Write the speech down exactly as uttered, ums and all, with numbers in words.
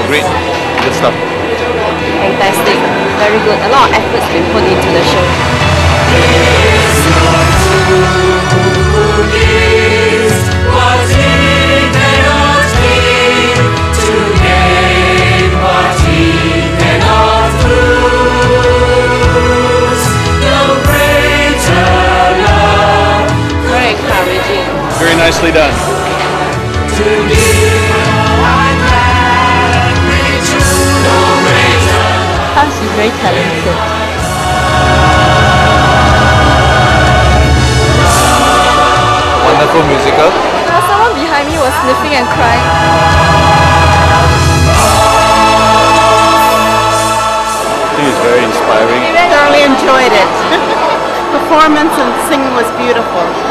great. Good stuff. Fantastic. Very good. A lot of effort's been put into the show. Very encouraging. Very nicely done. She's very talented. Wonderful musical. Well, someone behind me was sniffing and crying. I think it's very inspiring. I thoroughly enjoyed it. Performance and singing was beautiful.